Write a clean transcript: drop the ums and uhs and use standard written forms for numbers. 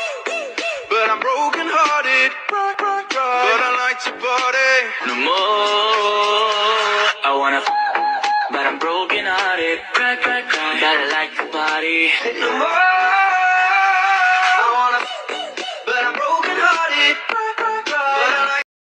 But I'm broken hearted. But I like to party. No more. I wanna but I'm broken hearted. But I like to party. No more.